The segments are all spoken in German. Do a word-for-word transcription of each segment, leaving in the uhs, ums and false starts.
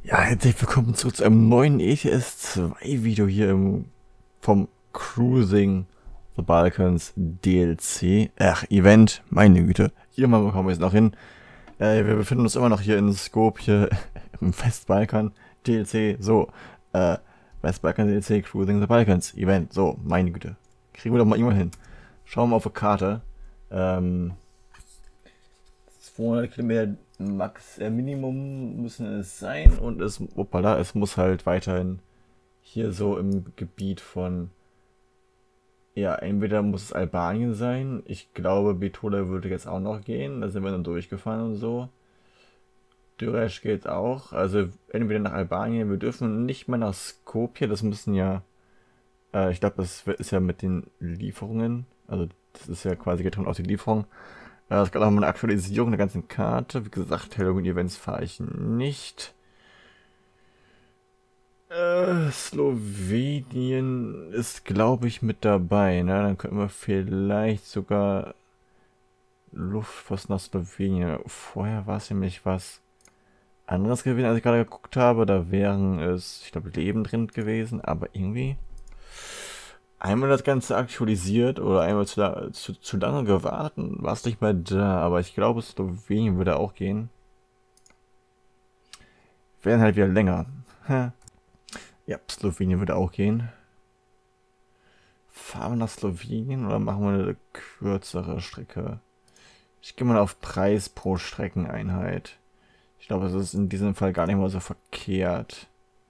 Ja, herzlich willkommen zurück zu einem neuen E T S zwei Video hier im, vom Cruising the Balkans D L C. Ach, Event, meine Güte. Irgendwann bekommen wir es noch hin. Äh, wir befinden uns immer noch hier in Skopje im Westbalkan D L C. So, äh, Westbalkan D L C, Cruising the Balkans Event. So, meine Güte. Kriegen wir doch mal irgendwann hin. Schauen wir mal auf die Karte. Ähm, zweihundert Kilometer Max, äh, Minimum müssen es sein und es, opala, es muss halt weiterhin hier so im Gebiet von, ja, entweder muss es Albanien sein, ich glaube Bitola würde jetzt auch noch gehen, da sind wir dann durchgefahren und so. Düreş geht auch, also entweder nach Albanien, wir dürfen nicht mehr nach Skopje, das müssen ja, äh, ich glaube das ist ja mit den Lieferungen, also das ist ja quasi getrennt aus den Lieferungen. Äh, Es gab auch mal eine Aktualisierung der ganzen Karte. Wie gesagt, Halloween-Events fahre ich nicht. Äh, Slowenien ist, glaube ich, mit dabei. Ne? Dann könnten wir vielleicht sogar Luftpost nach Slowenien. Vorher war es nämlich was anderes gewesen, als ich gerade geguckt habe. Da wären es, ich glaube, Leben drin gewesen. Aber irgendwie einmal das Ganze aktualisiert oder einmal zu, la- zu, zu lange gewartet und war es nicht mehr da. Aber ich glaube, Slowenien würde auch gehen. Wären halt wieder länger. Ha. Ja, Slowenien würde auch gehen. Fahren wir nach Slowenien oder machen wir eine kürzere Strecke? Ich gehe mal auf Preis pro Streckeneinheit. Ich glaube, es ist in diesem Fall gar nicht mal so verkehrt.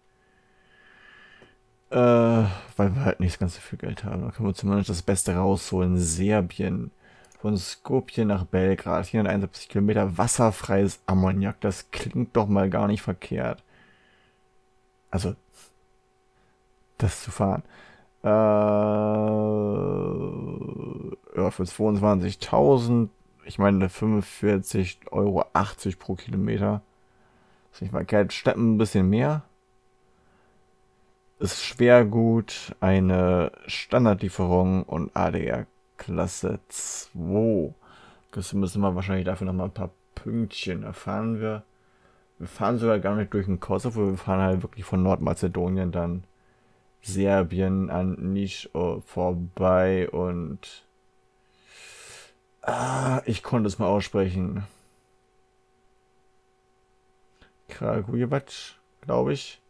Äh, weil wir halt nicht ganz so viel Geld haben. Da können wir zumindest das Beste rausholen. Serbien. Von Skopje nach Belgrad. vierhunderteinundsiebzig Kilometer wasserfreies Ammoniak. Das klingt doch mal gar nicht verkehrt. Also, das zu fahren. Äh, ja, für zweiundzwanzigtausend. Ich meine, fünfundvierzig Euro achtzig pro Kilometer. Ist nicht verkehrt. Steppen ein bisschen mehr. Ist schwer gut, eine Standardlieferung und A D R Klasse zwei. Das müssen wir wahrscheinlich dafür nochmal ein paar Pünktchen erfahren wir. Wir fahren sogar gar nicht durch den Kosovo, wir fahren halt wirklich von Nordmazedonien dann Serbien an Niš vorbei und ah, ich konnte es mal aussprechen. Kragujevac, glaube ich.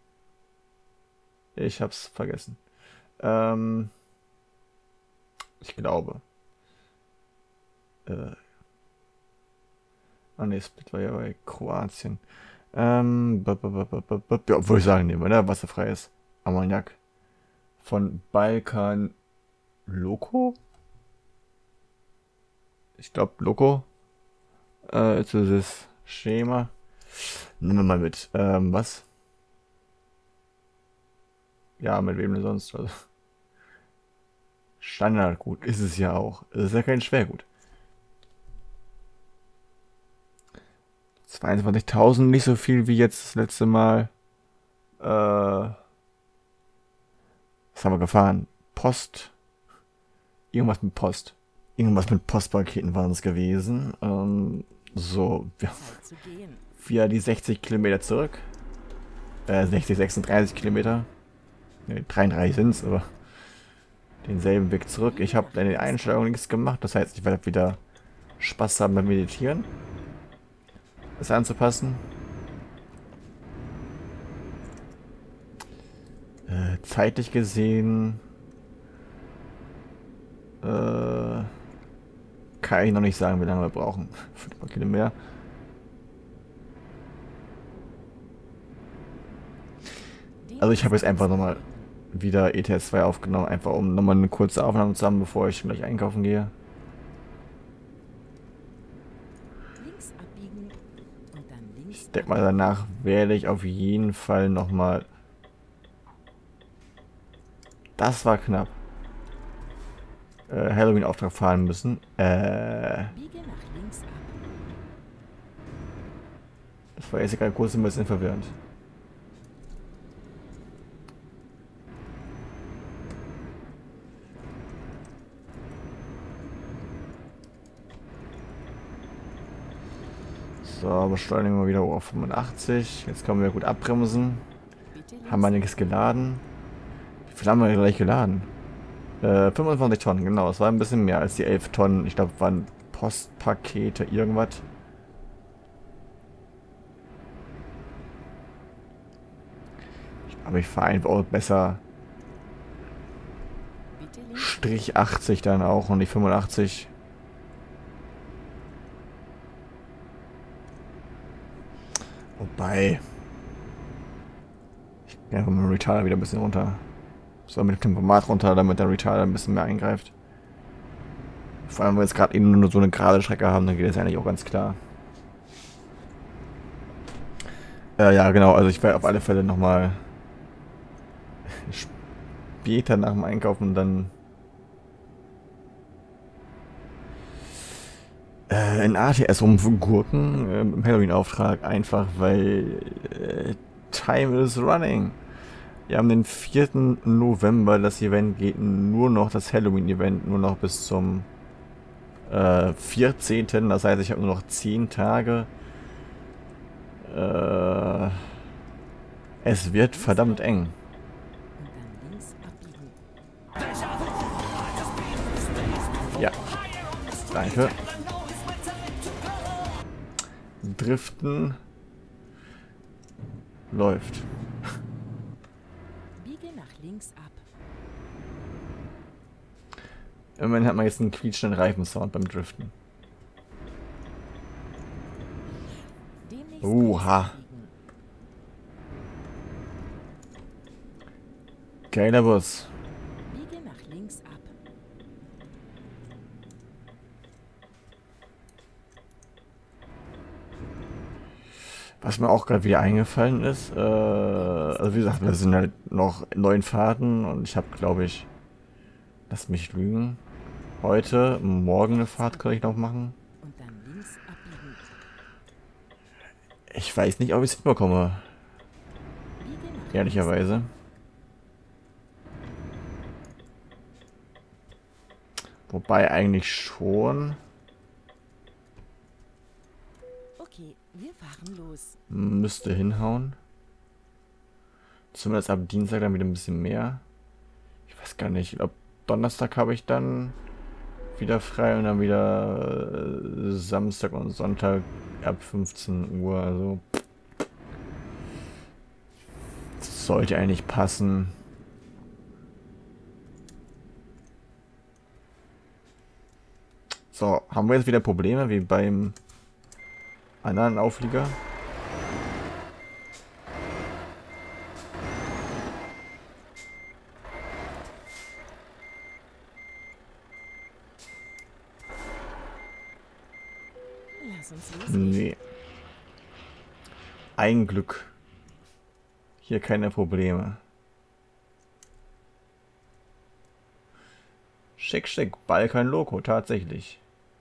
Ich hab's vergessen. Ähm, ich glaube. Äh, ah ne, Split war ja bei Kroatien. Ähm, b- b- b- b- b- b- ja, würde ich sagen, nehmen wir, ne? Wasserfreies Ammoniak. Von Balkan Loco? Ich glaube Loco. Äh, ist dieses Schema. Nehmen wir mal mit. Ähm, was? Ja, mit wem denn sonst? Also, Standardgut ist es ja auch. Es ist ja kein Schwergut. zweiundzwanzigtausend, nicht so viel wie jetzt das letzte Mal. Äh, was haben wir gefahren? Post. Irgendwas mit Post. Irgendwas mit Postpaketen waren es gewesen. Ähm, so, wir wieder die sechzig Kilometer zurück. Äh, sechzig, sechsunddreißig Kilometer. Ne, dreiunddreißig sind es, aber denselben Weg zurück. Ich habe in den Einstellungen nichts gemacht. Das heißt, ich werde wieder Spaß haben beim Meditieren. Das anzupassen. Äh, zeitlich gesehen äh, kann ich noch nicht sagen, wie lange wir brauchen. Fünf paar Kilometer. Also ich habe jetzt einfach nochmal wieder E T S zwei aufgenommen, einfach um nochmal eine kurze Aufnahme zu haben, bevor ich gleich einkaufen gehe. Ich denke mal, danach werde ich auf jeden Fall nochmal... Das war knapp. Äh, Halloween-Auftrag fahren müssen. Äh... Das war jetzt gerade kurz ein bisschen verwirrend. So, Beschleunigung mal wieder auf fünfundachtzig. Jetzt können wir gut abbremsen. Haben wir nichts geladen. Wie viel haben wir gleich geladen? Äh, fünfundzwanzig Tonnen, genau. Es war ein bisschen mehr als die elf Tonnen. Ich glaube, waren Postpakete, irgendwas. Aber ich fahre einfach auch besser Strich achtzig dann auch und nicht fünfundachtzig. Wobei. Ich gehe mit dem Retarder wieder ein bisschen runter. So, mit dem Tempomat runter, damit der Retarder ein bisschen mehr eingreift. Vor allem, wenn wir jetzt gerade eben nur so eine gerade Strecke haben, dann geht das eigentlich auch ganz klar. Äh, ja, genau, also ich werde auf alle Fälle nochmal später nach dem Einkaufen dann äh, in A T S rumgurken äh, im Halloween-Auftrag, einfach weil äh, Time is running. Wir haben den vierten November, das Event geht nur noch, das Halloween-Event nur noch bis zum äh, vierzehnten Das heißt, ich habe nur noch zehn Tage. Äh, es wird verdammt eng. Ja, danke. Driften läuft. Biege nach links ab. Immerhin hat man jetzt einen quietschenden Reifensound beim Driften. Demnächst Oha. Geiler Bus. Biege nach links ab. Was mir auch gerade wieder eingefallen ist, äh, also wie gesagt, wir sind halt noch in neuen Fahrten und ich habe, glaube ich, lass mich lügen, heute, morgen eine Fahrt kann ich noch machen. Und dann links abbiegen. Ich weiß nicht, ob ich es hinbekomme, Biege nach ehrlicherweise. Wobei eigentlich schon. Okay, wir fahren los. Müsste hinhauen. Zumindest ab Dienstag dann wieder ein bisschen mehr. Ich weiß gar nicht. Ich glaube, Donnerstag habe ich dann wieder frei und dann wieder äh, Samstag und Sonntag ab fünfzehn Uhr. Also das sollte eigentlich passen. So, haben wir jetzt wieder Probleme wie beim anderen Auflieger? Lass uns losgehen. Nee. Ein Glück. Hier keine Probleme. Schick, schick. Balkan Loco, tatsächlich.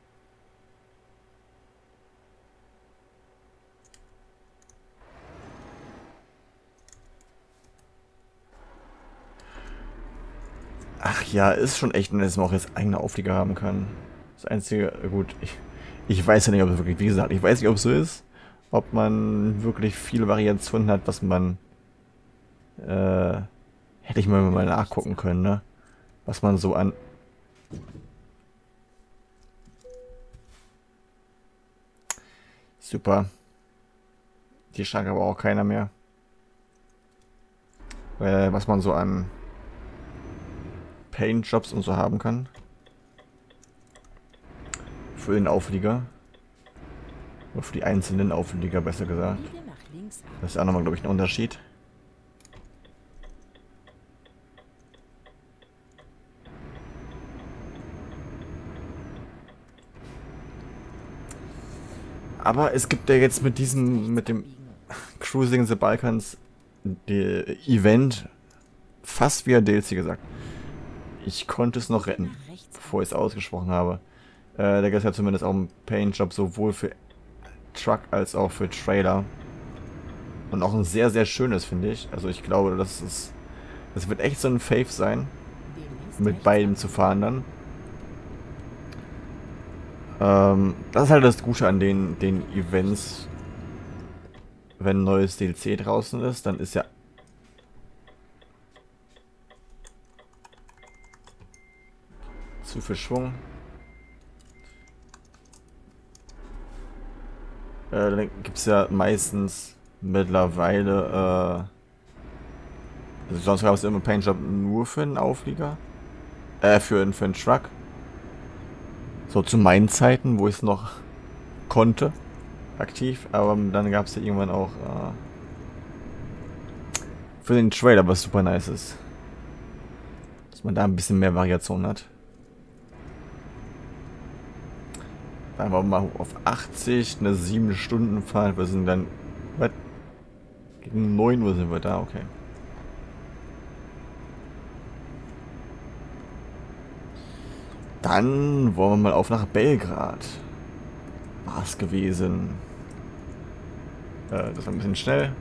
Ach ja, ist schon echt, dass man auch jetzt eigene Auflieger haben kann. Das Einzige, gut, ich, ich weiß ja nicht, ob es wirklich, wie gesagt, ich weiß nicht, ob es so ist, ob man wirklich viele Variationen hat, was man, äh, hätte ich mal, mal nachgucken können, ne? Was man so an... Super. Die schlagen aber auch keiner mehr. Äh, was man so an Paint-Jobs und so haben kann. Für den Auflieger. Oder für die einzelnen Auflieger, besser gesagt. Biege nach links ab. Das ist auch nochmal, glaube ich, ein Unterschied. Aber es gibt ja jetzt mit diesem, mit dem Cruising the Balkans die Event fast wie ein D L C gesagt. Ich konnte es noch retten, Nach rechts ab. bevor ich es ausgesprochen habe. Äh, da gibt es ja zumindest auch einen Paint-Job sowohl für Truck als auch für Trailer. Und auch ein sehr, sehr schönes, finde ich. Also ich glaube, das ist, das wird echt so ein Fave sein, Demnächst mit rechts beidem ab. zu fahren dann. Ähm, das ist halt das Gute an den, den Events, wenn ein neues D L C draußen ist, dann ist ja zu viel Schwung. Äh, dann gibt es ja meistens mittlerweile, äh, also sonst gab es immer Paintjob nur für einen Auflieger. Äh, für, für einen Truck. So zu meinen Zeiten, wo ich es noch konnte, aktiv, aber dann gab es ja irgendwann auch äh, für den Trailer, was super nice ist. Dass man da ein bisschen mehr Variation hat. Dann waren wir mal auf achtzig, eine sieben Stunden Fahrt. Wir sind dann, was? Gegen neun Uhr sind wir da, okay. Dann wollen wir mal auf nach Belgrad. War es gewesen. Äh, das war ein bisschen schnell.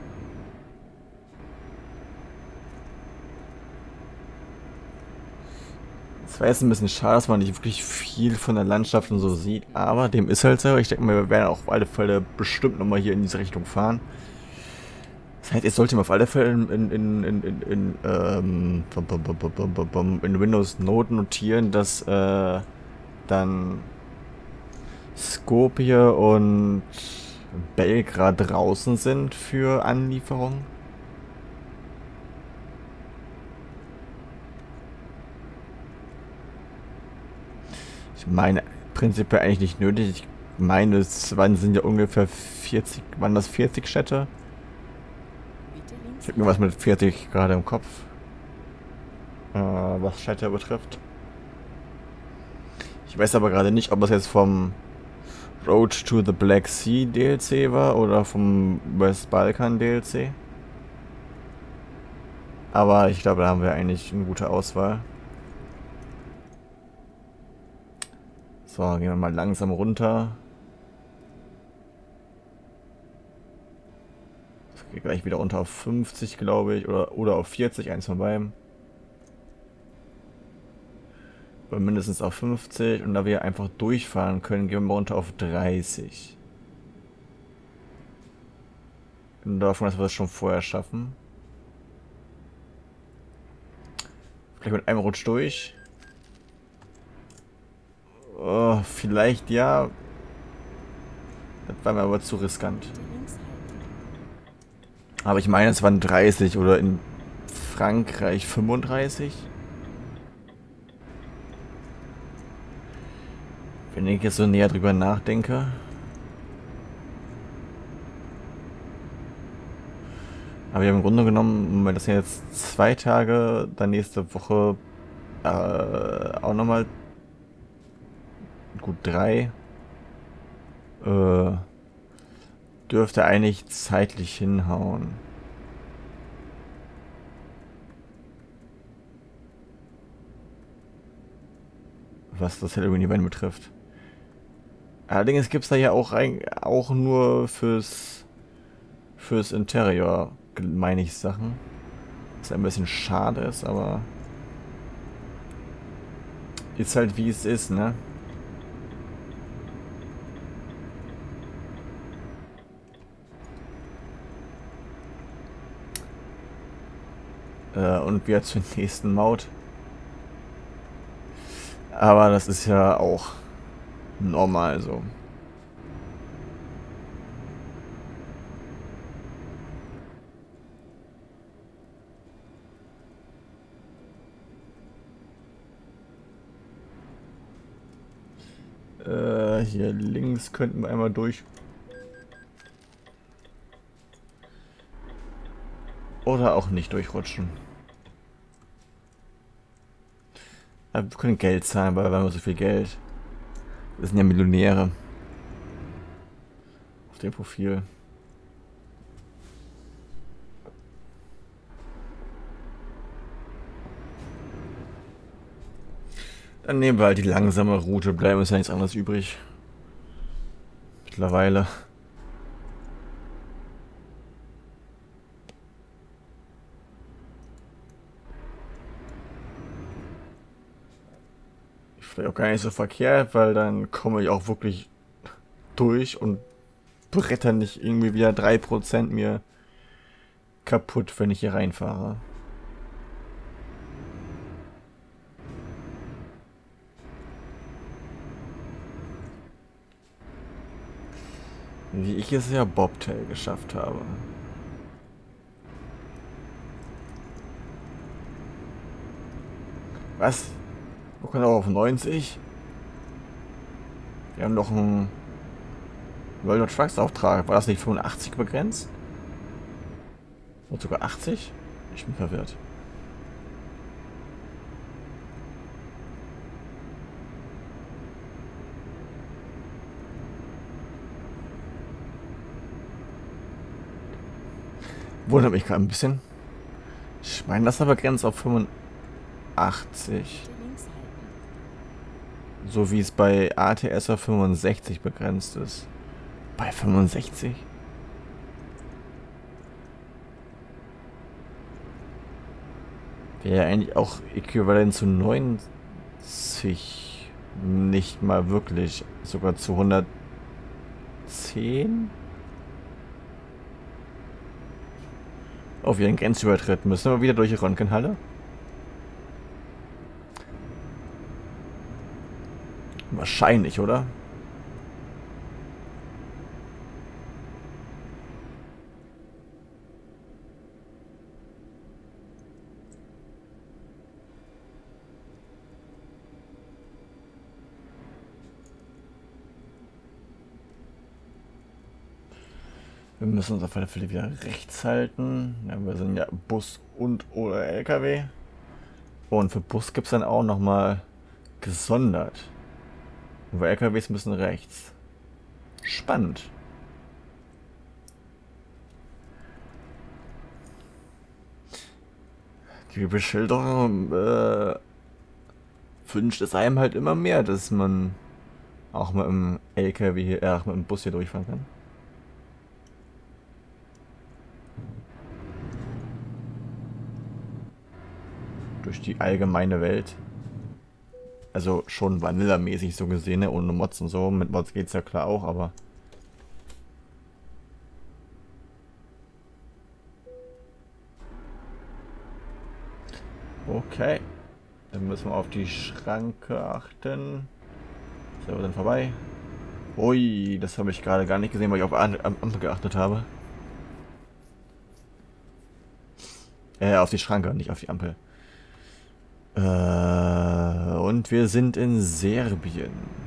Es war jetzt ein bisschen schade, dass man nicht wirklich viel von der Landschaft und so sieht, aber dem ist halt so. Ich denke mal, wir werden auch auf alle Fälle bestimmt nochmal hier in diese Richtung fahren. Das heißt, jetzt sollte man auf alle Fälle in, in, in, in, in, in, ähm, in Windows Note notieren, dass äh, dann Skopje und Belgrad draußen sind für Anlieferung. Ich meine, prinzipiell eigentlich nicht nötig. Ich meine, es waren, sind ja ungefähr vierzig, waren das vierzig Städte? Ich habe irgendwas mit vierzig gerade im Kopf. Äh, was Städte betrifft. Ich weiß aber gerade nicht, ob es jetzt vom Road to the Black Sea D L C war oder vom West Balkan D L C. Aber ich glaube, da haben wir eigentlich eine gute Auswahl. So, gehen wir mal langsam runter. Das geht gleich wieder runter auf fünfzig, glaube ich. Oder, oder auf vierzig, eins von beiden. Oder mindestens auf fünfzig. Und da wir einfach durchfahren können, gehen wir mal runter auf dreißig. Und davon, dass wir das schon vorher schaffen. Vielleicht mit einem Rutsch durch. Oh, vielleicht ja. Das war mir aber zu riskant. Aber ich meine, es waren dreißig oder in Frankreich fünfunddreißig. Wenn ich jetzt so näher drüber nachdenke. Aber im Grunde genommen, das sind jetzt zwei Tage, dann nächste Woche äh, auch nochmal gut drei. Äh, dürfte eigentlich zeitlich hinhauen. Was das Halloween-Event betrifft. Allerdings gibt es da ja auch, ein, auch nur fürs fürs Interior, meine ich, Sachen. Was ein bisschen schade ist, aber ist halt wie es ist, ne? Äh, und wieder zur nächsten Maut. Aber das ist ja auch normal so. Äh, hier links könnten wir einmal durch. Oder auch nicht durchrutschen. Aber wir können Geld zahlen, weil wir haben so viel Geld. Wir sind ja Millionäre. Auf dem Profil. Dann nehmen wir halt die langsame Route, bleiben uns ja nichts anderes übrig. Mittlerweile. Vielleicht auch gar nicht so verkehrt, weil dann komme ich auch wirklich durch und bretter nicht irgendwie wieder drei Prozent mir kaputt, wenn ich hier reinfahre. Wie ich es ja Bobtail geschafft habe. Was? Wir können auch auf neunzig? Wir haben doch einen World of Trucks Auftrag. War das nicht fünfundachtzig begrenzt? Oder sogar achtzig? Ich bin verwirrt. Wundert mich gerade ein bisschen. Ich meine, das war begrenzt auf fünfundachtzig. Links halten. So wie es bei A T S auf fünfundsechzig begrenzt ist. Bei fünfundsechzig? Wäre eigentlich auch äquivalent zu neunzig. Nicht mal wirklich. Sogar zu hundertzehn? Oh, wieder ein Grenzübertritt. Müssen wir wieder durch die Röntgenhalle? Wahrscheinlich, oder? Wir müssen uns auf alle Fälle wieder rechts halten. Ja, wir sind ja Bus und oder L K W. Und für Bus gibt es dann auch nochmal gesondert. Aber L K Ws müssen rechts. Spannend. Die Beschilderung äh, wünscht es einem halt immer mehr, dass man auch mit dem L K W hier, äh, mit dem Bus hier durchfahren kann. Durch die allgemeine Welt. Also schon Vanilla-mäßig so gesehen, ne? Ohne Mods und so. Mit Mods geht's ja klar auch, aber... Okay. Dann müssen wir auf die Schranke achten. So, wir sind vorbei. Ui, das habe ich gerade gar nicht gesehen, weil ich auf Ampel geachtet habe. Äh, auf die Schranke, nicht auf die Ampel. Äh, und wir sind in Serbien.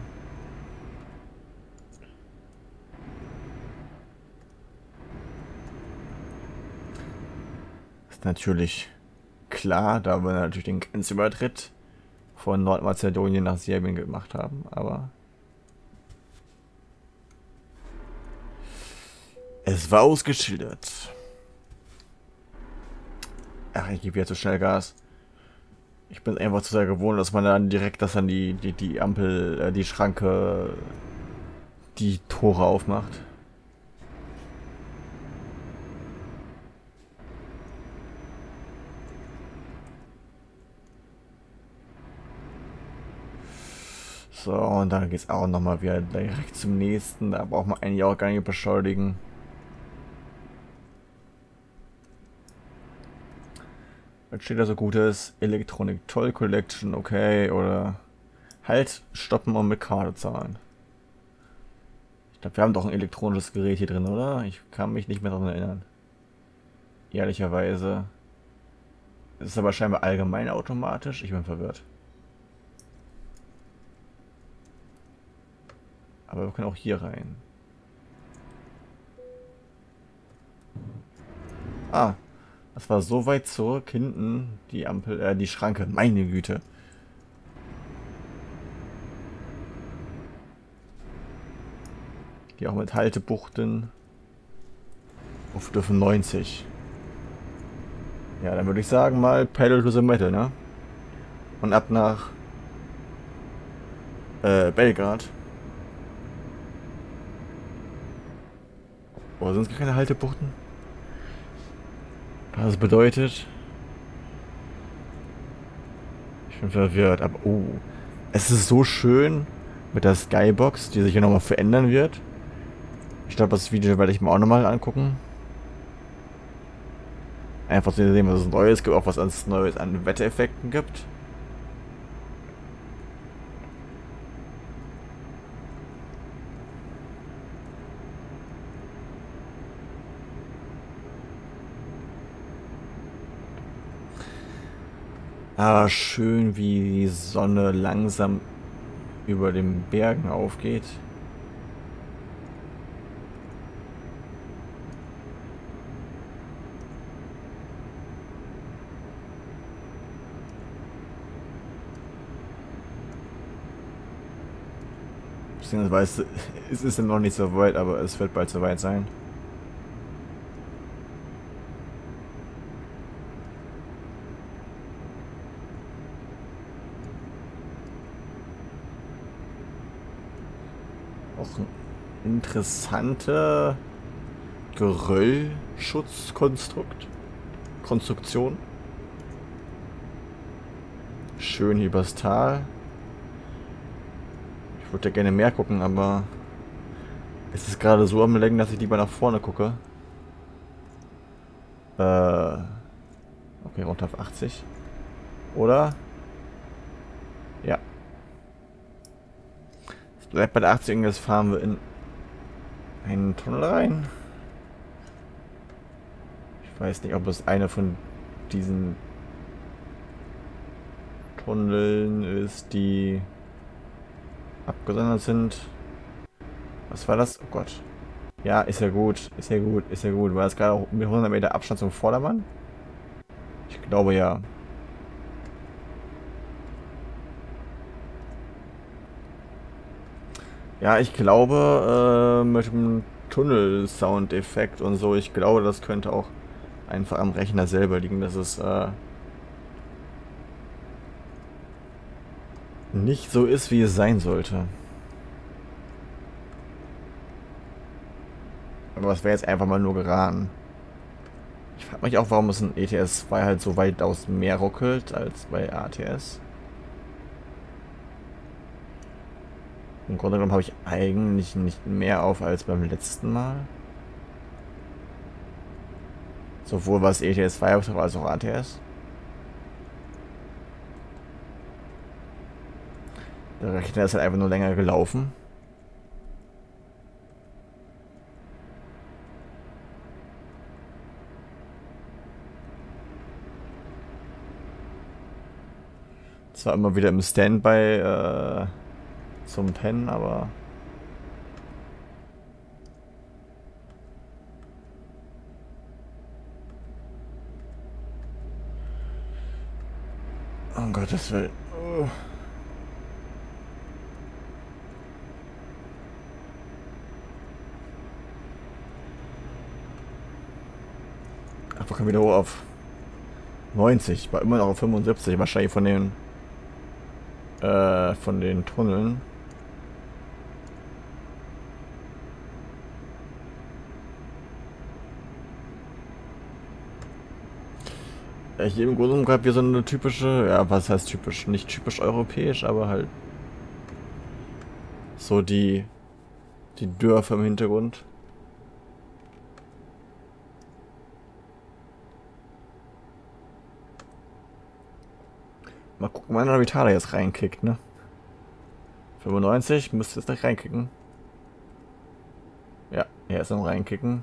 Ist natürlich klar, da wir natürlich den Grenzübertritt von Nordmazedonien nach Serbien gemacht haben, aber es war ausgeschildert. Ach, ich gebe jetzt so schnell Gas. Ich bin einfach zu sehr gewohnt, dass man dann direkt, dass dann die, die, die Ampel, äh, die Schranke, die Tore aufmacht. So, und dann geht es auch nochmal wieder direkt zum nächsten. Da braucht man eigentlich auch gar nicht beschleunigen. Was steht da so Gutes? Electronic Toll Collection, okay, oder halt stoppen und mit Karte zahlen. Ich glaube, wir haben doch ein elektronisches Gerät hier drin, oder? Ich kann mich nicht mehr daran erinnern. Ehrlicherweise. Es ist aber scheinbar allgemein automatisch. Ich bin verwirrt. Aber wir können auch hier rein. Ah. Das war so weit zurück hinten, die Ampel, äh, die Schranke. Meine Güte. Die auch mit Haltebuchten. Auf dürfen neunzig. Ja, dann würde ich sagen mal Pedal to the Metal, ne? Und ab nach äh, Belgrad. Oder sind es keine Haltebuchten? Das bedeutet... Ich bin verwirrt, aber... Oh. Es ist so schön mit der Skybox, die sich ja nochmal verändern wird. Ich glaube, das Video werde ich mir auch nochmal angucken. Einfach zu sehen, was es Neues gibt, auch was es Neues an Wettereffekten gibt. Aber schön, wie die Sonne langsam über den Bergen aufgeht. Beziehungsweise es ist ja noch nicht so weit, aber es wird bald soweit sein. Auch ein interessante Geröllschutzkonstrukt. Konstruktion. Schön übers Tal. Ich würde ja gerne mehr gucken, aber es ist gerade so am Lenken, dass ich lieber nach vorne gucke. Äh, okay, runter auf achtzig. Oder? Ja. Es bleibt bei der achtzig und jetzt fahren wir in einen Tunnel rein. Ich weiß nicht, ob es einer von diesen Tunneln ist, die abgesondert sind. Was war das? Oh Gott. Ja, ist ja gut. Ist ja gut. Ist ja gut. War das gerade auch mit hundert Meter Abstand zum Vordermann? Ich glaube ja. Ja, ich glaube, äh, mit dem Tunnel-Soundeffekt und so, ich glaube, das könnte auch einfach am Rechner selber liegen, dass es äh, nicht so ist, wie es sein sollte. Aber das wäre jetzt einfach mal nur geraten. Ich frage mich auch, warum es in E T S zwei halt so weitaus mehr ruckelt als bei A T S. Im Grunde genommen habe ich eigentlich nicht mehr auf als beim letzten Mal. Sowohl was E T S zwei betrifft als auch A T S. Der Rechner ist halt einfach nur länger gelaufen. Zwar immer wieder im Standby äh, zum Pennen, aber um Gottes Willen. Oh. Ach, wir kommen wieder hoch auf neunzig. War immer noch auf fünfundsiebzig. Wahrscheinlich von den äh, von den Tunneln. Ja, hier im Grunde gehabt wir so eine typische, ja, was heißt typisch? Nicht typisch europäisch, aber halt so die die Dörfer im Hintergrund. Mal gucken, wann der Vitala jetzt reinkickt, ne? fünfundneunzig müsste jetzt gleich reinkicken. Ja, er ist am reinkicken.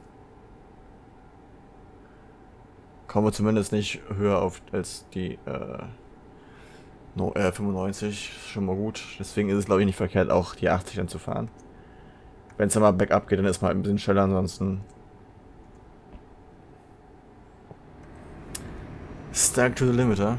Kommen wir zumindest nicht höher auf als die äh, no, äh, fünfundneunzig. Schon mal gut. Deswegen ist es, glaube ich, nicht verkehrt, auch die achtzig dann zu fahren. Wenn es dann mal bergab geht, dann ist mal ein bisschen schneller, ansonsten. Stuck to the limiter.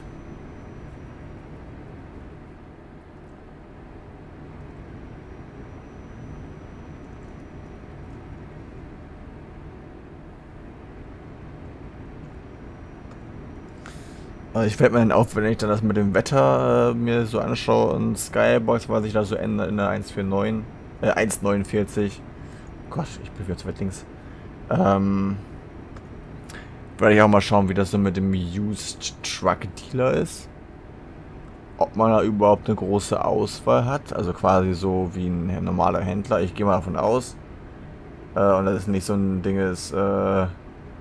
Also ich fällt mir dann auf, wenn ich dann das mit dem Wetter äh, mir so anschaue und Skybox, was sich da so ändert in der eins vierundneunzig, äh eins neunundvierzig. Gott, ich bin wieder zu weit links. Ähm, werde ich auch mal schauen, wie das so mit dem Used Truck Dealer ist. Ob man da überhaupt eine große Auswahl hat, also quasi so wie ein normaler Händler. Ich gehe mal davon aus. Äh, und das ist nicht so ein Ding ist, äh, äh,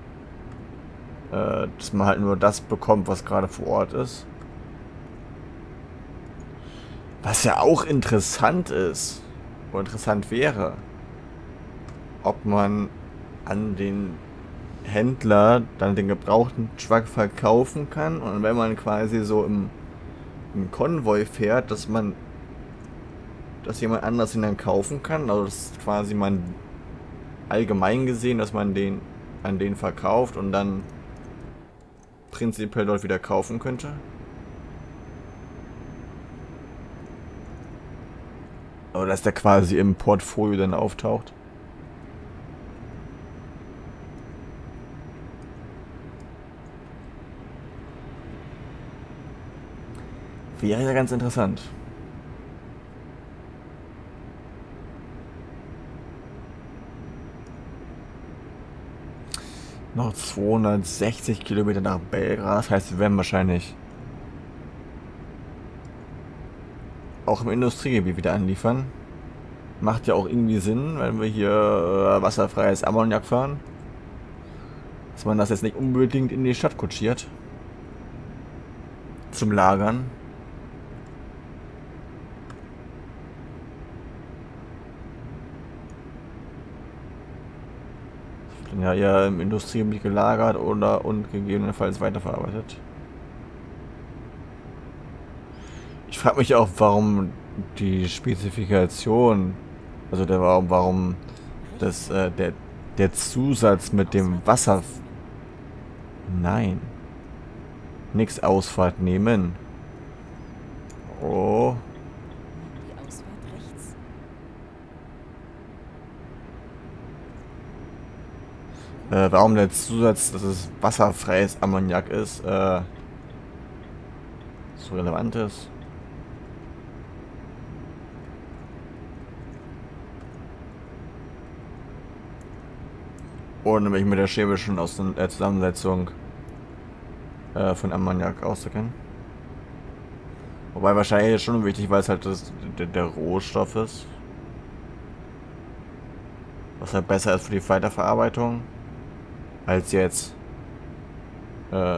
dass man halt nur das bekommt, was gerade vor Ort ist. Was ja auch interessant ist, oder interessant wäre, ob man an den Händler dann den gebrauchten Truck verkaufen kann und wenn man quasi so im, im Konvoi fährt, dass man, dass jemand anders ihn dann kaufen kann, also das ist quasi man allgemein gesehen, dass man den an den verkauft und dann prinzipiell dort wieder kaufen könnte. Oder dass der quasi im Portfolio dann auftaucht. Wäre ja ganz interessant. Noch zweihundertsechzig Kilometer nach Belgrad. Das heißt, wir werden wahrscheinlich auch im Industriegebiet wieder anliefern. Macht ja auch irgendwie Sinn, wenn wir hier äh, wasserfreies Ammoniak fahren. Dass man das jetzt nicht unbedingt in die Stadt kutschiert. Zum Lagern. Dann ja eher im Industriegebiet gelagert oder und gegebenenfalls weiterverarbeitet. Ich frage mich auch, warum die Spezifikation, also der warum, warum das, äh, der, der Zusatz mit dem Wasser. Nein. Nix Ausfahrt nehmen. Oh. Die Ausfahrt rechts. Äh, warum der Zusatz, dass es wasserfreies Ammoniak ist, äh, so relevant ist. Oder mich mit der chemischen Aus äh, Zusammensetzung äh, von Ammoniak auszukennen. Wobei wahrscheinlich schon wichtig, weil es halt das, der, der Rohstoff ist. Was halt besser ist für die Weiterverarbeitung. Als jetzt äh,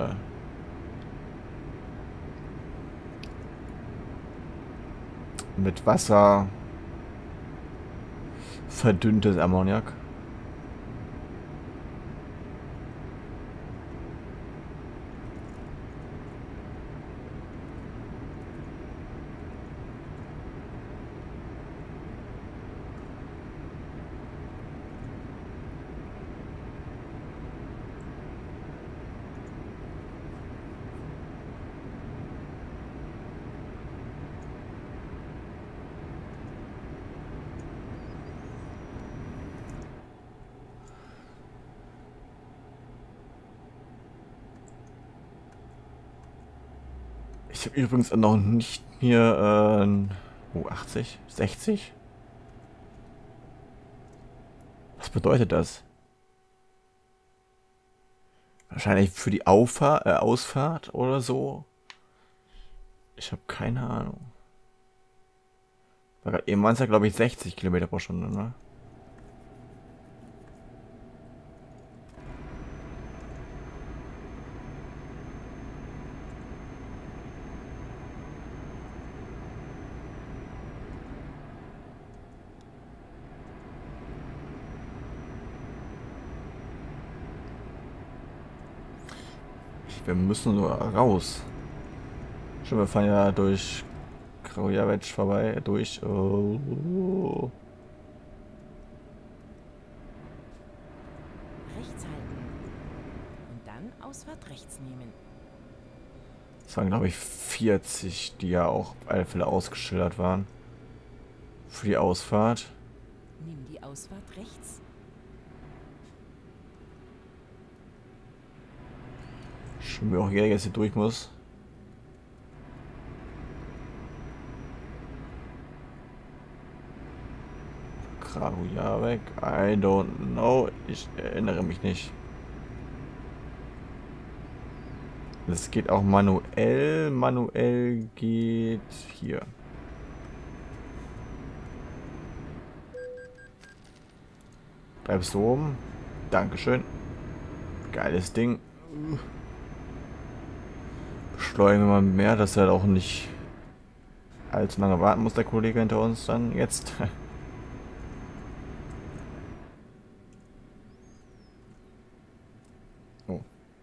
mit Wasser verdünntes Ammoniak. Ich habe übrigens noch nicht hier äh, oh, achtzig, sechzig. Was bedeutet das? Wahrscheinlich für die Auffahrt, äh, Ausfahrt oder so. Ich habe keine Ahnung. War grad eben waren es ja glaube ich sechzig Kilometer pro Stunde, ne? Wir müssen nur raus. Schon, wir fahren ja durch Kragujevac vorbei, durch. Oh. Rechts halten. Und dann Ausfahrt rechts nehmen. Das waren glaube ich vierzig, die ja auch auf alle Fälle ausgeschildert waren. Für die Ausfahrt. Nimm die Ausfahrt rechts. Schon mir auch jeder jetzt hier durch muss. Kragujevac, I don't know. Ich erinnere mich nicht. Das geht auch manuell. Manuell geht hier. Bleibst du oben? Dankeschön. Geiles Ding. Beschleunigen wir mal mehr, dass er auch nicht allzu lange warten muss, der Kollege hinter uns dann jetzt. Oh.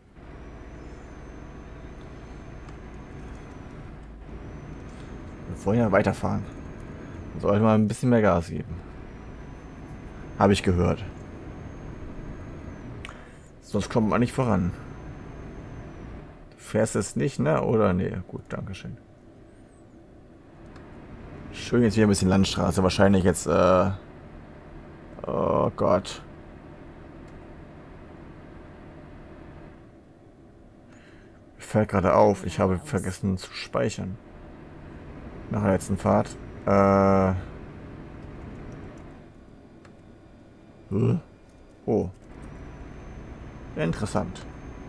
Wir wollen ja weiterfahren. Sollte mal ein bisschen mehr Gas geben. Habe ich gehört. Sonst kommt man nicht voran. Du fährst es nicht, ne? Oder? Nee, gut, dankeschön. Schön jetzt wieder ein bisschen Landstraße. Wahrscheinlich jetzt, äh... Oh Gott. Mir fällt gerade auf, ich habe vergessen zu speichern. Nach der letzten Fahrt. Äh... Oh. Interessant.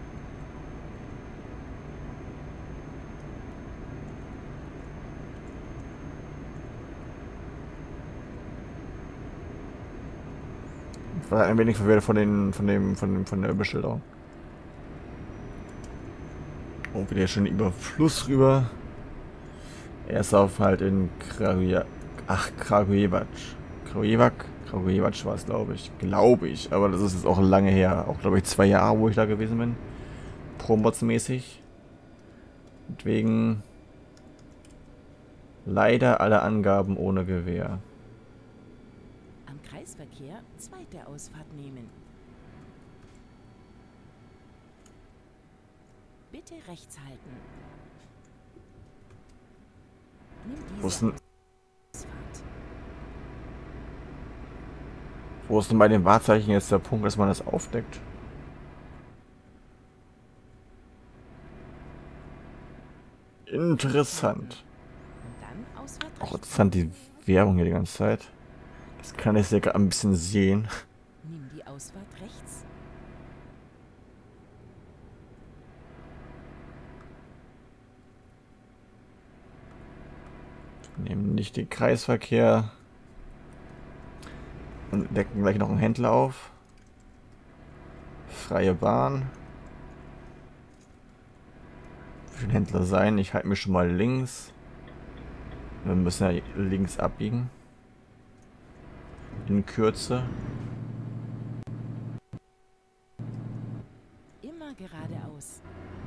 Ich war ein wenig verwirrt von den von dem von dem von der Beschilderung. Oh, wieder schon über Fluss rüber. Erst auf halt in Kragujevac. Ach, Kragujevac. Kragujevac. Kragujevac war es, glaube ich. Glaube ich. Aber das ist jetzt auch lange her. Auch, glaube ich, zwei Jahre, wo ich da gewesen bin. Promods-mäßig. Deswegen leider alle Angaben ohne Gewähr. Am Kreisverkehr zweite Ausfahrt nehmen. Bitte rechts halten. Nimm Wo ist diese denn, Ausfahrt. wo ist denn bei den Wahrzeichen jetzt der Punkt, dass man das aufdeckt? Interessant. Und dann Ausfahrt Auch rechts. interessant, die Werbung hier die ganze Zeit. Das kann ich ja gerade ein bisschen sehen. Nimm die Ausfahrt rechts. Nehmen nicht den Kreisverkehr. Und decken gleich noch einen Händler auf. Freie Bahn. Wie viele Händler sein? Ich halte mich schon mal links. Wir müssen ja links abbiegen. In Kürze. Immer geradeaus.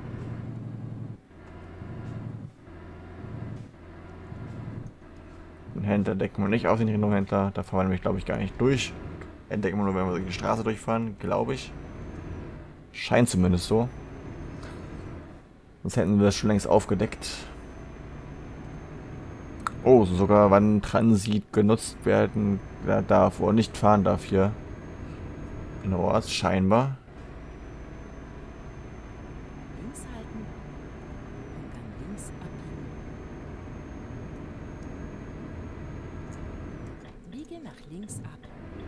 Den Händler decken wir nicht auf, den Rhino-Händler. Da fahren wir nämlich, glaube ich, gar nicht durch. Entdecken wir nur, wenn wir durch die Straße durchfahren, glaube ich. Scheint zumindest so. Sonst hätten wir das schon längst aufgedeckt. Oh, sogar wann Transit genutzt werden darf oder nicht fahren darf hier. In der Ort, scheinbar. Links halten. Und dann links abbiegen. Biege nach links ab.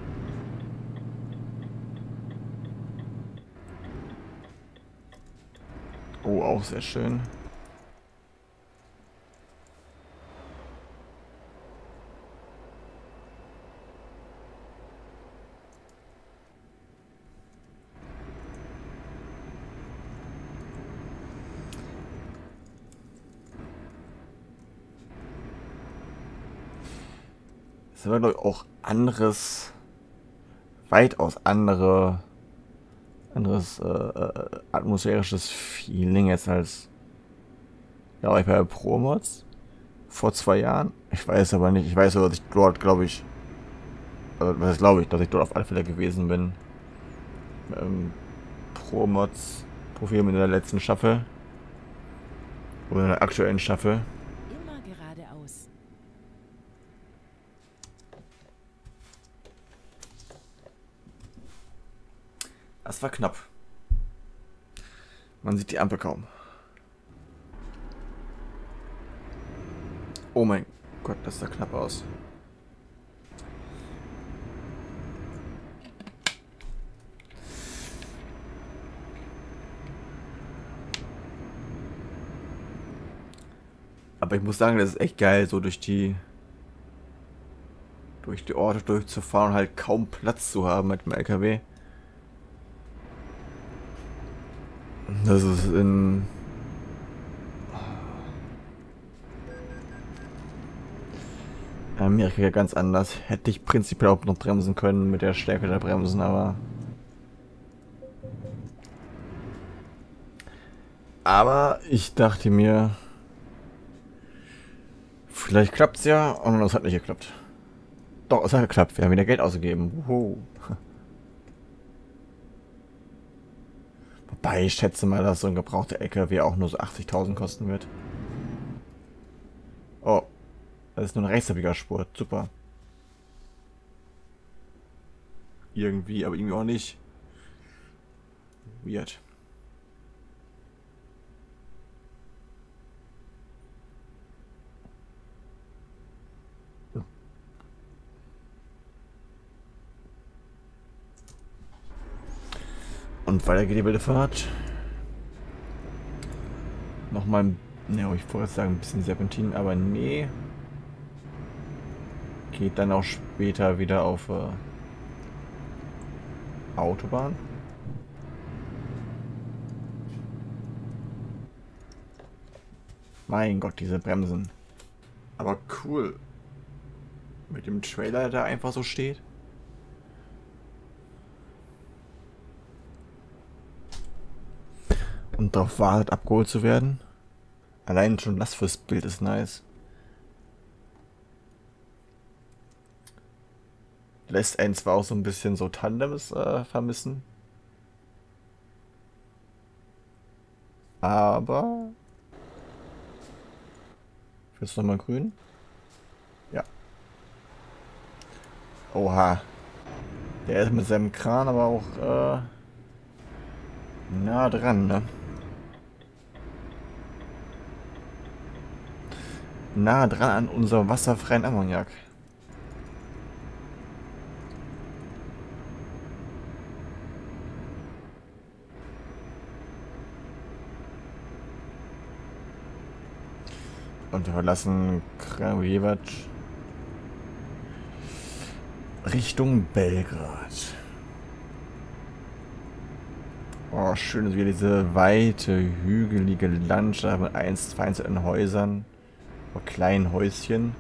Oh, auch sehr schön. Das ist aber, glaube ich, auch anderes, weitaus andere, anderes äh, äh, atmosphärisches Feeling jetzt als, ja, ich bei Promods vor zwei Jahren. Ich weiß aber nicht. Ich weiß aber, dass ich dort, glaube ich, also, was glaube ich, dass ich dort auf alle Fälle gewesen bin. Ähm, Promods Profil mit der letzten Staffel. Oder in der aktuellen Staffel. Immer geradeaus. Das war knapp. Man sieht die Ampel kaum. Oh mein Gott, das sah knapp aus. Aber ich muss sagen, das ist echt geil, so durch die durch die Orte durchzufahren und halt kaum Platz zu haben mit dem L K W. Das ist in Amerika ganz anders. Hätte ich prinzipiell auch noch bremsen können mit der Stärke der Bremsen, aber aber ich dachte mir, vielleicht klappt's ja, und es hat nicht geklappt. Doch, es hat geklappt. Wir haben wieder Geld ausgegeben. Wuhu. Wobei, ich schätze mal, dass so ein gebrauchter L K W auch nur so achtzigtausend kosten wird. Oh, das ist nur eine Rechtsabbiegerspur. Super. Irgendwie, aber irgendwie auch nicht. Weird. Und weiter geht die wilde Fahrt. Nochmal, ne, ich wollte sagen, ein bisschen Serpentin, aber nee. Geht dann auch später wieder auf äh, Autobahn. Mein Gott, diese Bremsen. Aber cool. Mit dem Trailer, der einfach so steht. Und darauf wartet, abgeholt zu werden. Allein schon das fürs Bild ist nice. Lässt einen zwar auch so ein bisschen so Tandems äh, vermissen. Aber... Willst du nochmal grün? Ja. Oha. Der ist mit seinem Kran aber auch äh, nah dran, ne? Nah dran an unserem wasserfreien Ammoniak. Und wir verlassen Kragujevac Richtung Belgrad. Oh, schön ist wieder diese weite, hügelige Landschaft mit einst vereinzelten Häusern. Kleinen Häuschen.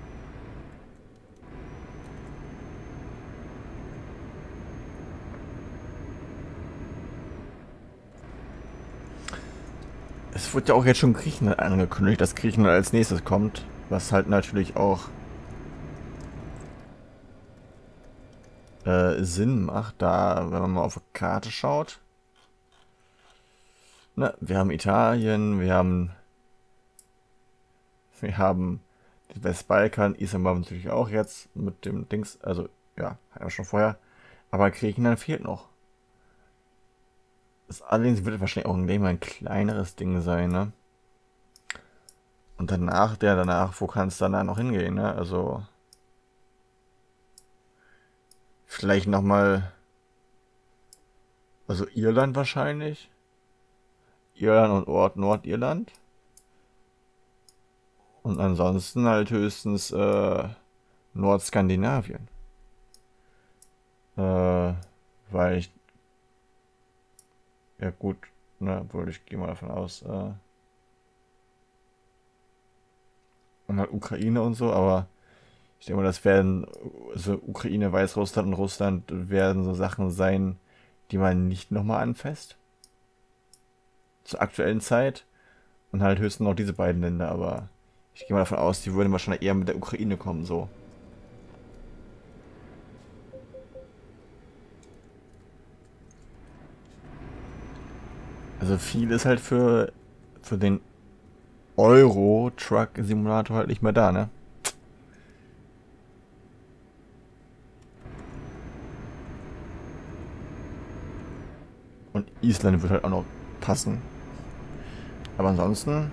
Es wird ja auch jetzt schon Griechenland angekündigt, dass Griechenland als nächstes kommt. Was halt natürlich auch äh, Sinn macht, da, wenn man mal auf die Karte schaut. Na, wir haben Italien, wir haben Wir haben den Westbalkan, Istanbul natürlich auch jetzt mit dem Dings, also ja, hatten wir schon vorher. Aber Griechenland fehlt noch. Das allerdings wird wahrscheinlich auch ein, ein kleineres Ding sein, ne? Und danach, der danach, wo kann es danach noch hingehen, ne? Also vielleicht nochmal, also Irland wahrscheinlich. Irland und Ort Nordirland. Und ansonsten halt höchstens äh, Nordskandinavien. Äh, weil ich... Ja gut, ne, obwohl ich gehe mal davon aus. Äh, und halt Ukraine und so, aber ich denke mal, das werden, so Ukraine, Weißrussland und Russland werden so Sachen sein, die man nicht nochmal anfasst. Zur aktuellen Zeit. Und halt höchstens noch diese beiden Länder, aber... Ich gehe mal davon aus, die würden wahrscheinlich eher mit der Ukraine kommen, so. Also viel ist halt für, für den Euro-Truck-Simulator halt nicht mehr da, ne? Und Island wird halt auch noch passen. Aber ansonsten...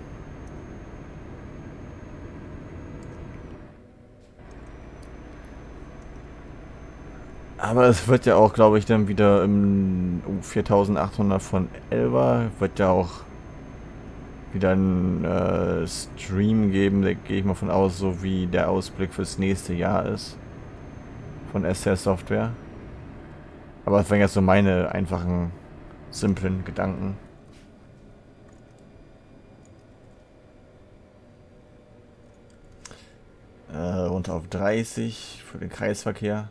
Aber es wird ja auch, glaube ich, dann wieder im um viertausendachthundert von Elva wird ja auch wieder ein äh, Stream geben, da gehe ich mal von aus, so wie der Ausblick fürs nächste Jahr ist. von S C S Software. Aber das wären jetzt so meine einfachen, simplen Gedanken. Äh, runter auf dreißig für den Kreisverkehr.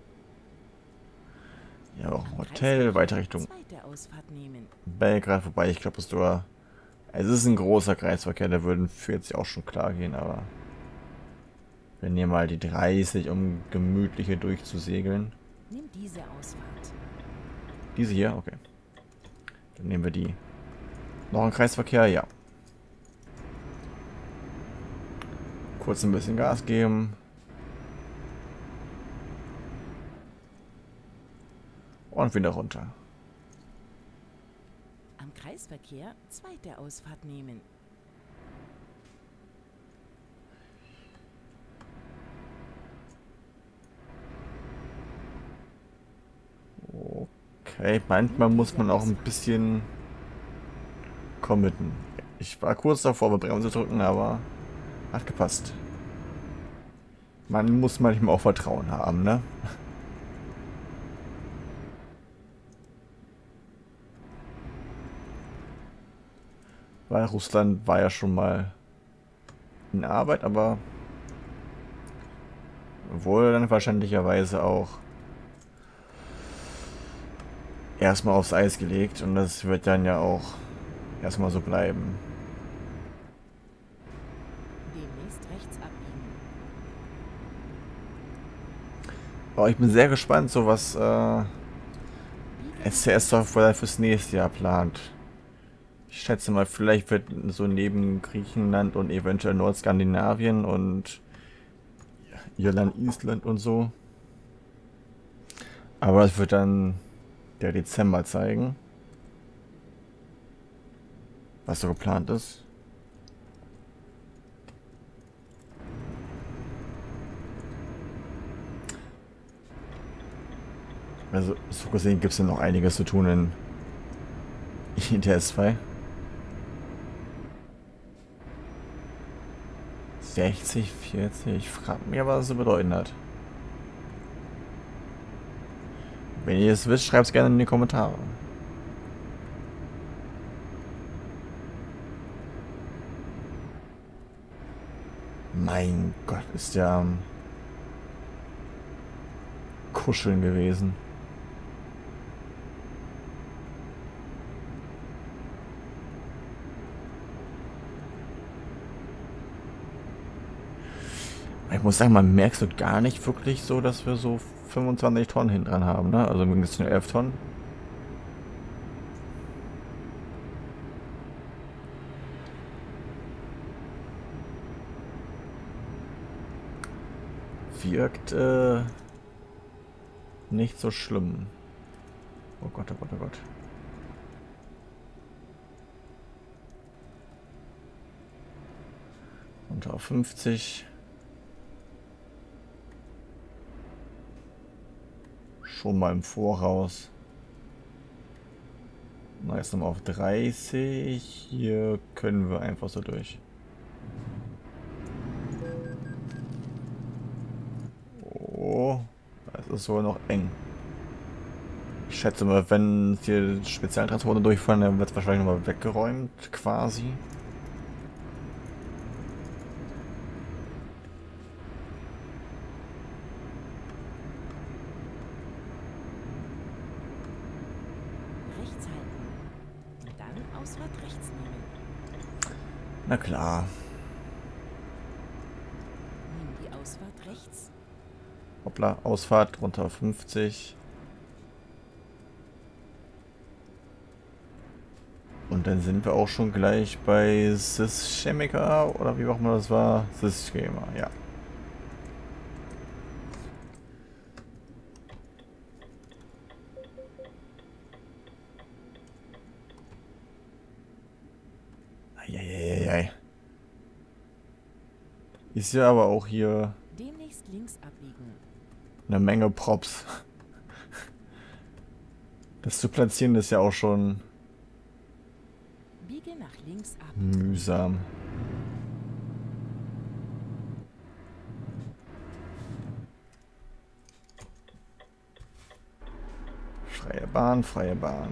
Ja, auch ein Hotel, weiter Richtung Belgrad, wobei ich glaube, es ist es ist ein großer Kreisverkehr, der würden für jetzt auch schon klar gehen, aber wir nehmen mal die dreißig, um gemütliche durchzusegeln. Nimm diese Ausfahrt. Diese hier? Okay. Dann nehmen wir die. Noch ein Kreisverkehr? Ja. Kurz ein bisschen Gas geben. Und wieder runter. Am Kreisverkehr zweite Ausfahrt nehmen. Okay, manchmal muss man auch ein bisschen committen. Ich war kurz davor, bei Bremse zu drücken, aber hat gepasst. Man muss manchmal auch Vertrauen haben, ne? Weil Russland war ja schon mal in Arbeit, aber wurde dann wahrscheinlicherweise auch erstmal aufs Eis gelegt und das wird dann ja auch erstmal so bleiben. Demnächst rechts abbiegen. Aber ich bin sehr gespannt, so was äh, S C S Software fürs nächste Jahr plant. Ich schätze mal, vielleicht wird so neben Griechenland und eventuell Nordskandinavien und Irland, Island und so. Aber das wird dann der Dezember zeigen, was so geplant ist. Also so gesehen gibt es ja noch einiges zu tun in I T S zwei. sechzig, vierzig, ich frage mich, was das zu bedeuten hat. Wenn ihr es wisst, schreibt es gerne in die Kommentare. Mein Gott, ist der am Kuscheln gewesen. Ich muss sagen, man merkt so gar nicht wirklich so, dass wir so fünfundzwanzig Tonnen hinten dran haben, ne? Also mindestens nur elf Tonnen. Wirkt äh, nicht so schlimm. Oh Gott, oh Gott, oh Gott. Runter auf fünfzig. Schon mal im Voraus. Na, jetzt nochmal auf dreißig. Hier können wir einfach so durch. Oh, das ist wohl noch eng. Ich schätze mal, wenn hier Spezialtransporte durchfahren, dann wird es wahrscheinlich nochmal weggeräumt, quasi. Rechts halten. Und dann Ausfahrt rechts nehmen. Na klar. Nimm die Ausfahrt rechts. Hoppla, Ausfahrt runter auf fünfzig. Und dann sind wir auch schon gleich bei Syschemica oder wie auch immer das war. Syschema, ja. Eieieiei. Ist ja aber auch hier Demnächst links abbiegen. eine Menge Props. Das zu platzieren ist ja auch schon Biege nach links ab. mühsam. Bahn, freie Bahn.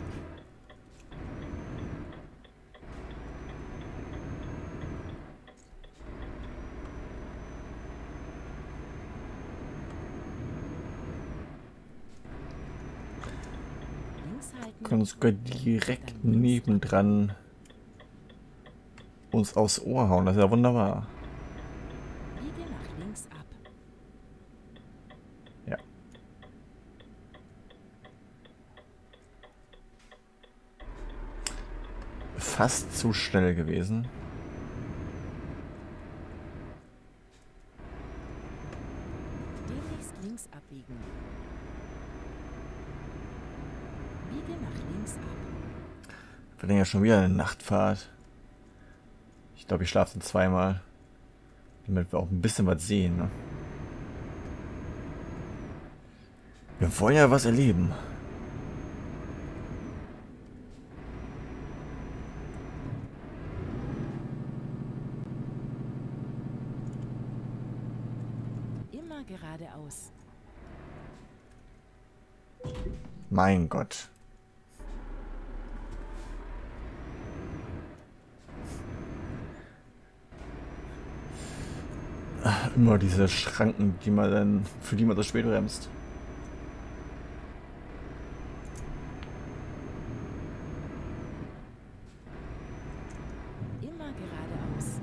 Links halten. Können sogar direkt nebendran uns aufs Ohr hauen. Das ist ja wunderbar. Biege nach links ab. Ja. Fast zu schnell gewesen. Demnächst links abbiegen. Biege nach links ab. Wir haben ja schon wieder eine Nachtfahrt. Ich glaube, ich schlafe zweimal. Damit wir auch ein bisschen was sehen. Ne? Wir wollen ja was erleben. Immer geradeaus. Mein Gott. Immer diese Schranken, die man dann, für die man so spät bremst. Immer geradeaus.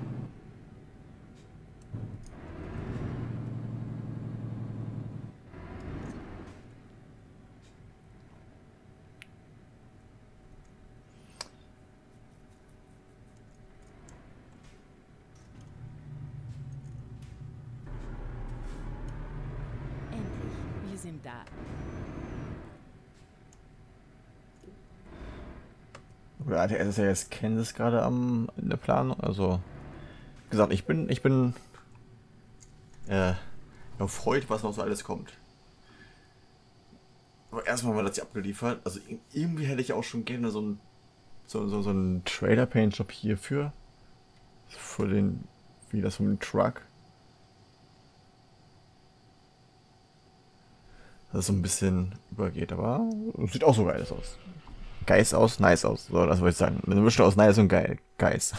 Endlich, wir sind da. Oder A T S ist ja jetzt Kansas gerade am in der Planung. Also, wie gesagt, ich bin, ich bin äh, erfreut, was noch so alles kommt. Aber erstmal mal das hier abgeliefert. Also irgendwie hätte ich auch schon gerne so einen so, so, so einen Trailer Paint Job hierfür. Für den, wie das von dem Truck. Dass es so ein bisschen übergeht, aber sieht auch so geil aus. Geist aus, nice aus. So, das wollte ich sagen. Eine Mischung aus nice und geil. Geist.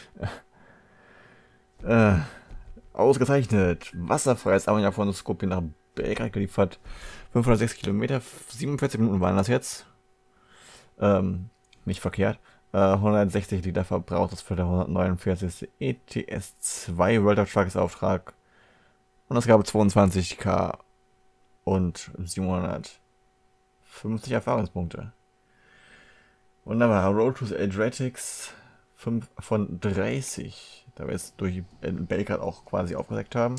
äh, ausgezeichnet. Wasserfreies Ammoniak von Skopje nach Belgrad geliefert. fünfhundertsechs Kilometer, siebenundvierzig Minuten waren das jetzt. Ähm, nicht verkehrt. Äh, hundertsechzig Liter verbraucht, das für der hundertneunundvierzigste E T S zwei World of Trucks Auftrag. Und es gab zweiundzwanzig K und siebenhundertfünfzig Erfahrungspunkte. Wunderbar. Road to the Adriatics fünf von dreißig. Da wir jetzt durch in Belgrad auch quasi aufgesagt haben.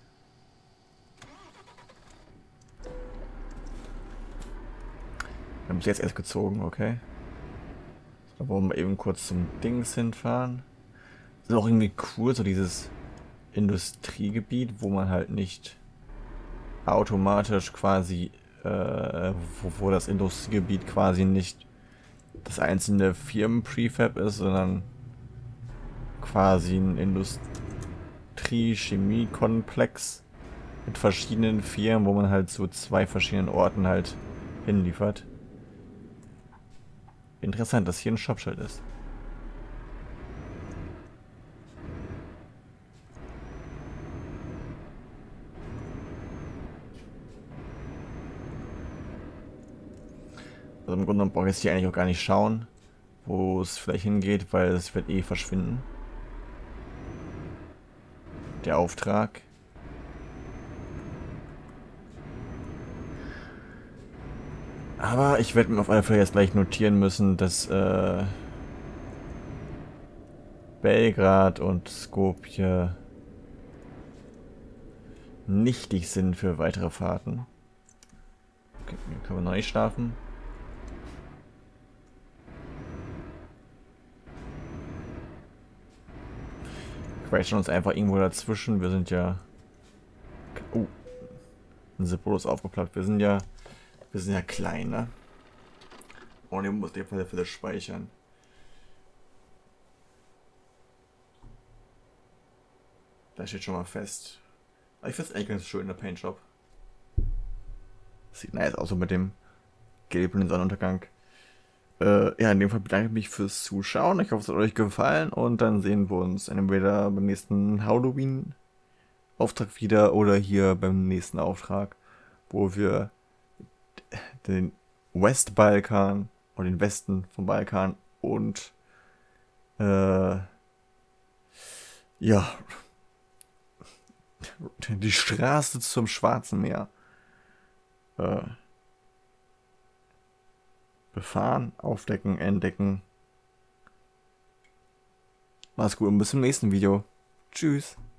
Wir haben es jetzt erst gezogen, okay. Da wollen wir eben kurz zum Dings hinfahren. Das ist auch irgendwie cool, so dieses Industriegebiet, wo man halt nicht automatisch quasi, äh, wo, wo das Industriegebiet quasi nicht das einzelne Firmen-Prefab ist, sondern quasi ein Industrie-Chemie-Komplex mit verschiedenen Firmen, wo man halt zu zwei verschiedenen Orten halt hinliefert. Interessant, dass hier ein Shopschild ist. Also im Grunde genommen brauche ich jetzt hier eigentlich auch gar nicht schauen, wo es vielleicht hingeht, weil es wird eh verschwinden. Der Auftrag. Aber ich werde mir auf alle Fälle jetzt gleich notieren müssen, dass äh, Belgrad und Skopje nichtig sind für weitere Fahrten. Okay, hier können wir neu schlafen. Quetschen uns einfach irgendwo dazwischen. Wir sind ja... Oh. Ein Zippo ist aufgeplagt. Wir sind ja... Wir sind ja klein, ne? Und ich muss der für das speichern. Da steht schon mal fest. Aber ich finde es eigentlich ganz schön, der Paintjob. Sieht nice aus, so mit dem gelben Sonnenuntergang. Äh, ja, in dem Fall bedanke ich mich fürs Zuschauen. Ich hoffe, es hat euch gefallen und dann sehen wir uns entweder beim nächsten Halloween-Auftrag wieder oder hier beim nächsten Auftrag, wo wir den Westbalkan oder den Westen vom Balkan und äh, ja, die Straße zum Schwarzen Meer äh, befahren, aufdecken, entdecken. Mach's gut und bis zum nächsten Video. Tschüss.